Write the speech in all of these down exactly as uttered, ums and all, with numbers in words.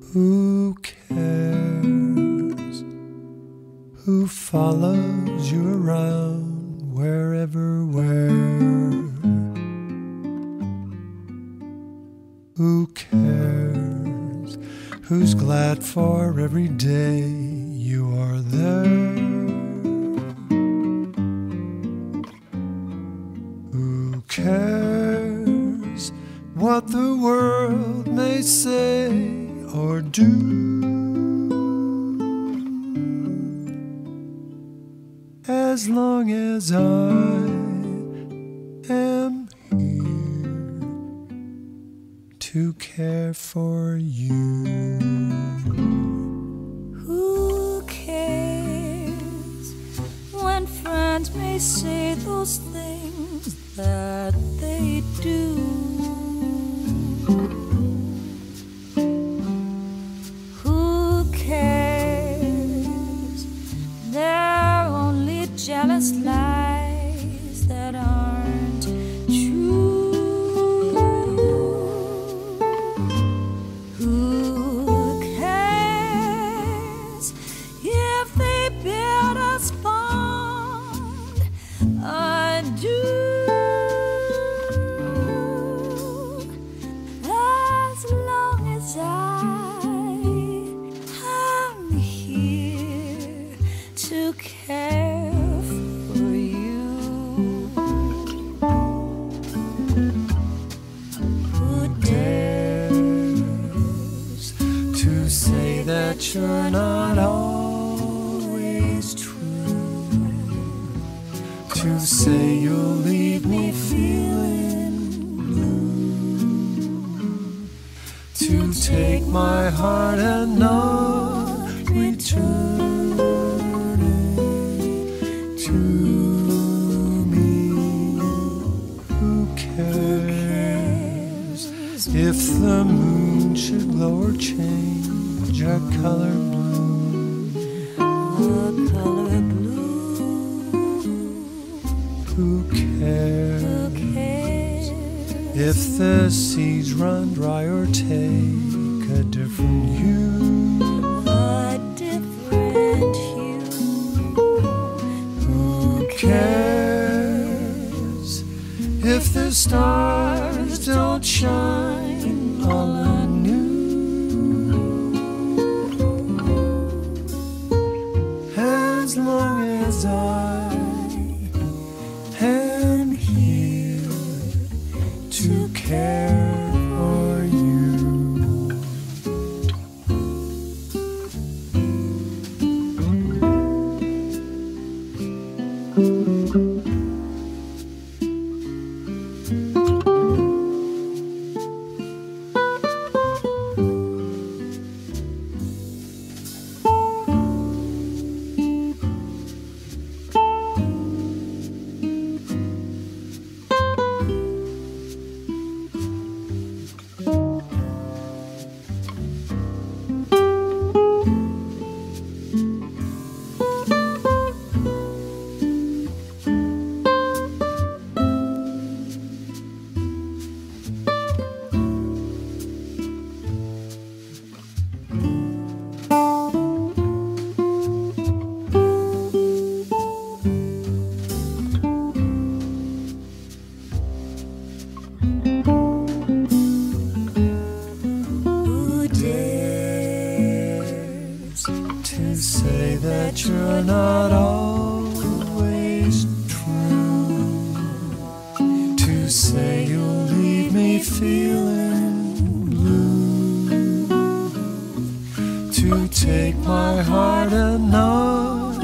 Who cares who follows you around wherever, where? Who cares who's glad for every day you are there? Who cares what the world may say or do? As long as I am here to care for you. Who cares when friends may say those things that they do? Who cares? They're only jealous lies that aren't true. Who cares if they build us bond? I do. As long as I am here to care for you. Who dares To say that you're not always true, to say you'll leave me feeling blue, to take my heart and not return it to me? Who cares if the moon should glow or change a color blue? a color blue? Who cares Who cares if the seas run dry or take a different hue? a different hue? Who cares if the stars don't shine all anew? As long as I am here to care for you. Who dares to say that you're not always true, to say you'll leave me feeling blue, to take my heart and not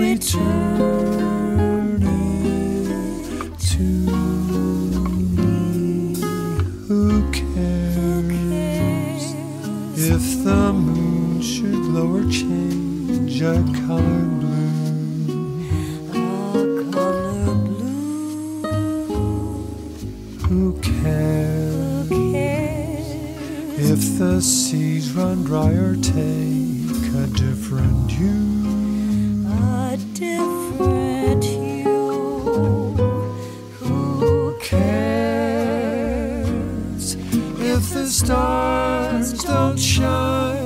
return it to me? Who cares if the moon should glow or change a color blue? a color blue? Who cares Who cares if the seas run dry or take a different hue? a different hue? Who Cares if the stars don't shine